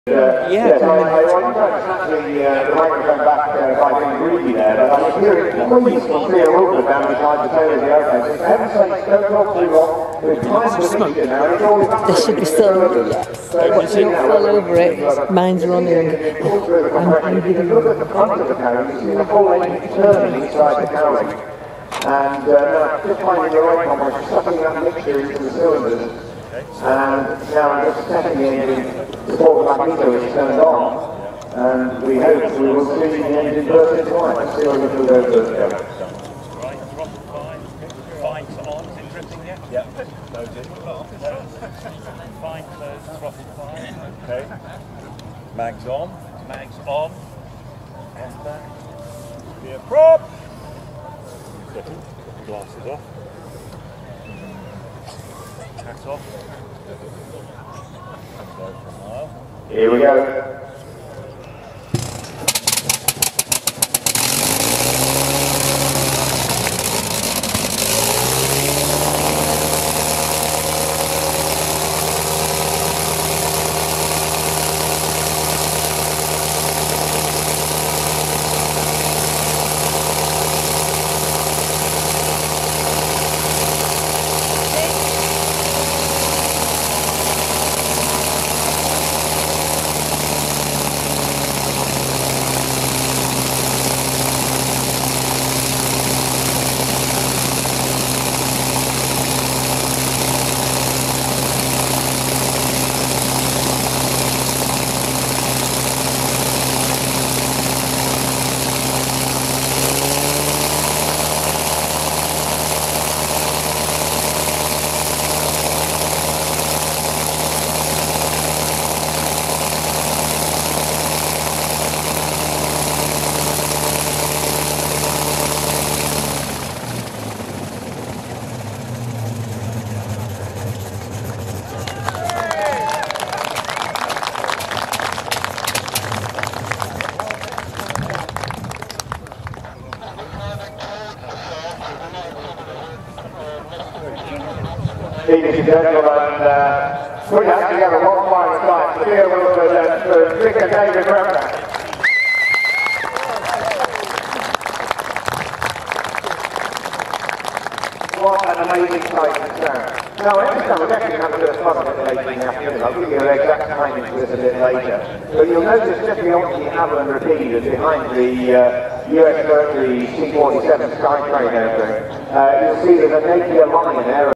Yes, I want to snap the microphone back by being greedy there, but I was hearing noise from Clear Hooper down beside the tail of the airplane. For heaven's sake, don't talk too long. There's time to meet you now. There should be so, yes. All over it. Mine's running. If you look at the front of the carriage, you see the whole engine turning inside the carriage. And just finding the right one by sucking that mixture into the cylinders. And now I'm just setting the engine before the magneto is turned on. And we hope we will see the engine burst into life. Let's see how little those bursts go. Right, throttle fine. Fine to on. Is it drifting yet? Yeah. Loaded. Fine closed, throttle fine. Okay. Mags on. Mags on. And back. Be a prop. Glasses off. Hat off. Here we go. Ladies and gentlemen, put your hands together one final time for Clear Hooper and for Victor David Bremner. What an amazing sight and sound. Now, I understand we're actually going to have a bit of fun a bit later in the afternoon. I'll give you the exact timing for this a bit later. But you'll notice just beyond the Avalon Rapide and behind the US Mercury C-47 Skytrain airplane, you'll see there's a Napier Lion aero.